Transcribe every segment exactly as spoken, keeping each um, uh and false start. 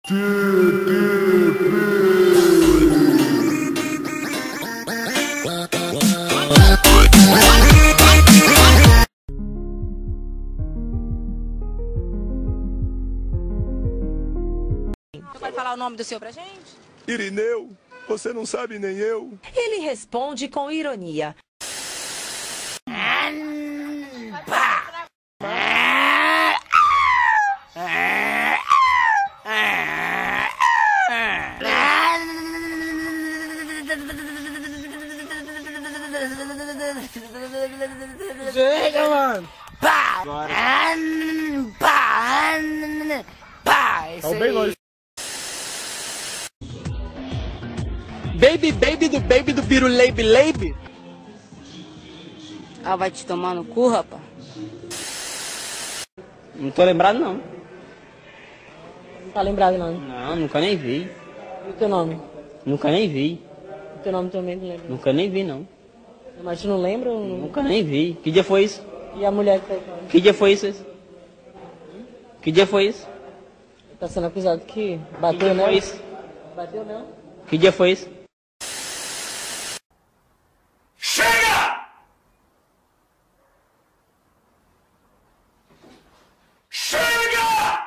Vai falar o nome do seu pra gente? Irineu, você não sabe nem eu. Ele responde com ironia. Chega, mano! Pá! Agora. Pá! Pá! Tá bem longe. Baby, baby do baby do biru leibe leibe. Ah, vai te tomar no cu, rapaz. Não tô lembrado não. Não tá lembrado, não. Não, nunca nem vi. E o teu nome? Nunca nem vi. O teu nome também não lembra? Nunca nem vi não. Mas tu não lembra? Ou não? Nunca nem vi. Que dia foi isso? E a mulher que tá aí? Que dia foi isso? esse? Que dia foi isso? Tá sendo acusado que Que bateu dia nela? foi isso? Bateu nela? Que dia foi isso? Chega! Chega!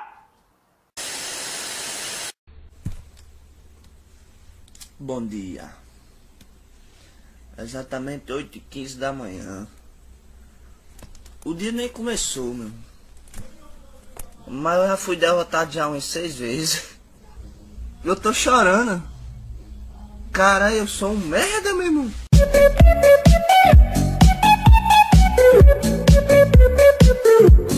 Bom dia. Exatamente oito e quinze da manhã. O dia nem começou, meu. Mas eu já fui derrotado já umas seis vezes. Eu tô chorando. Cara, eu sou um merda, meu irmão.